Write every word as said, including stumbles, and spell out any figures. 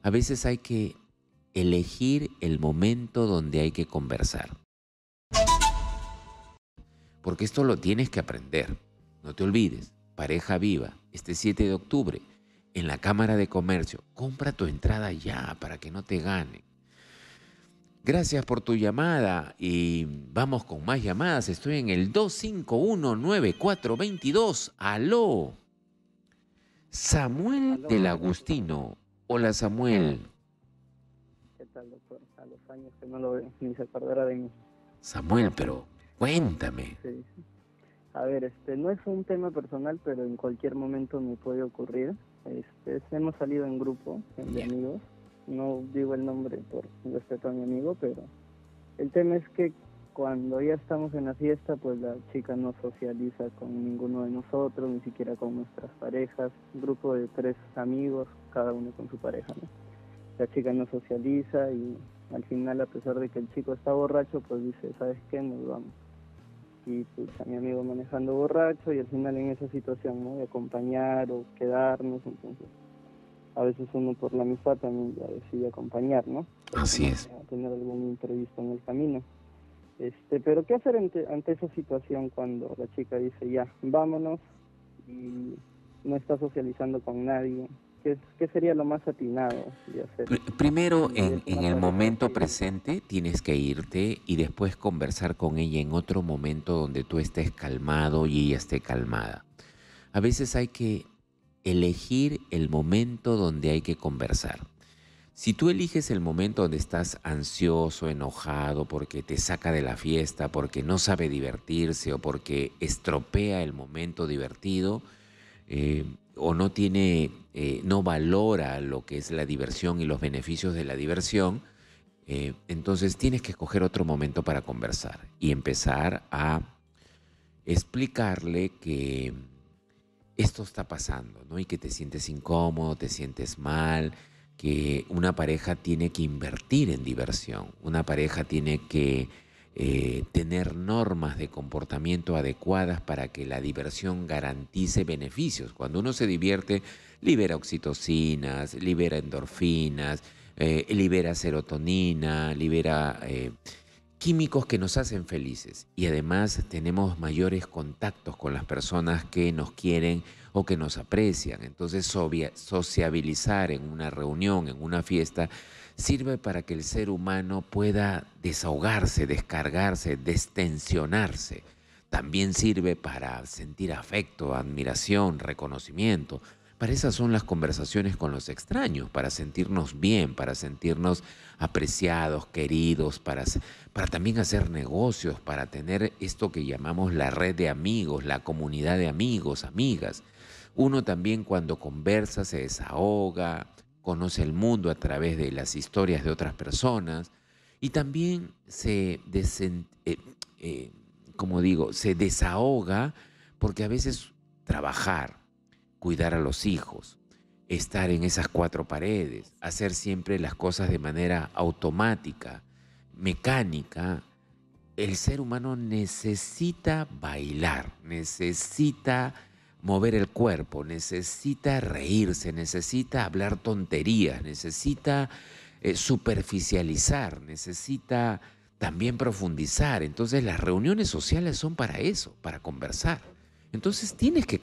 A veces hay que elegir el momento donde hay que conversar, porque esto lo tienes que aprender. No te olvides, Pareja Viva, este siete de octubre, en la Cámara de Comercio. Compra tu entrada ya para que no te ganen. Gracias por tu llamada y vamos con más llamadas. Estoy en el dos cinco uno, nueve cuatro dos dos. Aló, Samuel Aló, del buenas. Agustino. Hola, Samuel. ¿Qué tal, doctor? A los años que no lo veo, ni se acordará de mí. Samuel, pero cuéntame. Sí, sí. A ver, este, no es un tema personal, pero en cualquier momento me puede ocurrir. Este, hemos salido en grupo de Ya. amigos. No digo el nombre por respeto a mi amigo, pero el tema es que cuando ya estamos en la fiesta, pues la chica no socializa con ninguno de nosotros, ni siquiera con nuestras parejas. Un grupo de tres amigos, cada uno con su pareja, ¿no? La chica no socializa y al final, a pesar de que el chico está borracho, pues dice, ¿sabes qué? Nos vamos. Y pues a mi amigo manejando borracho y al final en esa situación, ¿no? De acompañar o quedarnos, entonces a veces uno por la amistad también ya decide acompañar, ¿no? Así es. A tener algún imprevisto en el camino. Este, pero ¿qué hacer ante, ante esa situación cuando la chica dice, ya, vámonos y no está socializando con nadie? ¿Qué, qué sería lo más atinado de hacer? Pr- Primero, Si es en, en una el pareja momento así. presente, tienes que irte y después conversar con ella en otro momento donde tú estés calmado y ella esté calmada. A veces hay que elegir el momento donde hay que conversar. Si tú eliges el momento donde estás ansioso, enojado, porque te saca de la fiesta, porque no sabe divertirse o porque estropea el momento divertido, eh, o no tiene, eh, no valora lo que es la diversión y los beneficios de la diversión, eh, entonces tienes que escoger otro momento para conversar y empezar a explicarle que esto está pasando, ¿no? Y que te sientes incómodo, te sientes mal, que una pareja tiene que invertir en diversión, una pareja tiene que eh, tener normas de comportamiento adecuadas para que la diversión garantice beneficios. Cuando uno se divierte, libera oxitocinas, libera endorfinas, eh, libera serotonina, libera eh, químicos que nos hacen felices y además tenemos mayores contactos con las personas que nos quieren o que nos aprecian. Entonces, sobia- sociabilizar en una reunión, en una fiesta, sirve para que el ser humano pueda desahogarse, descargarse, destensionarse. También sirve para sentir afecto, admiración, reconocimiento. Para esas son las conversaciones con los extraños, para sentirnos bien, para sentirnos apreciados, queridos, para, para también hacer negocios, para tener esto que llamamos la red de amigos, la comunidad de amigos, amigas. Uno también cuando conversa se desahoga, conoce el mundo a través de las historias de otras personas y también se, desen, eh, eh, como digo, se desahoga porque a veces trabajar, cuidar a los hijos, estar en esas cuatro paredes, hacer siempre las cosas de manera automática, mecánica, el ser humano necesita bailar, necesita mover el cuerpo, necesita reírse, necesita hablar tonterías, necesita eh, superficializar, necesita también profundizar. Entonces las reuniones sociales son para eso, para conversar. Entonces tienes que